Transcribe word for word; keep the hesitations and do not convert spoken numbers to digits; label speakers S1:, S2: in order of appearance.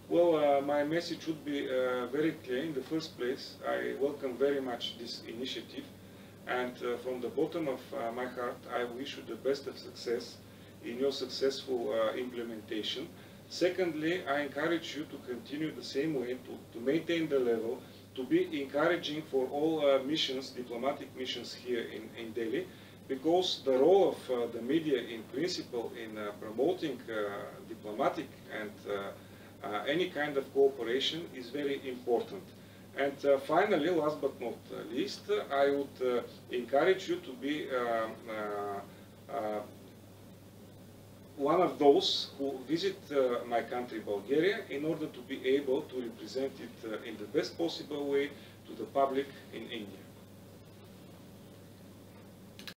S1: Well, uh, my message would be uh, very clear. In the first place, I welcome very much this initiative, and uh, from the bottom of uh, my heart, I wish you the best of success in your successful uh, implementation. Secondly, I encourage you to continue the same way, to, to maintain the level, to be encouraging for all uh, missions, diplomatic missions here in, in Delhi, because the role of uh, the media in principle in uh, promoting uh, diplomatic and uh, uh, any kind of cooperation is very important. And uh, finally, last but not least, uh, I would uh, encourage you to be uh, uh, uh, one of those who visit uh, my country, Bulgaria, in order to be able to represent it uh, in the best possible way to the public in India.